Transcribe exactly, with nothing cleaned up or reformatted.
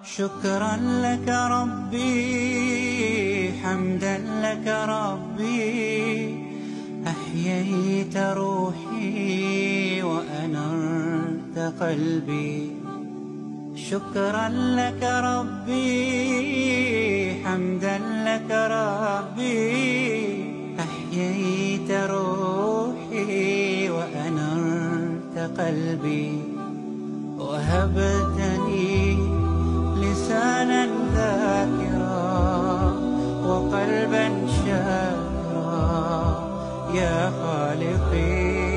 شكرا لك ربي، حمدا لك ربي، أحييت روحي وأنرت قلبي. شكرا لك ربي، حمدا لك ربي، أحييت روحي وأنرت قلبي. وهبتني لسانا ذاكرا وقلبا شاكرا يا خالقي.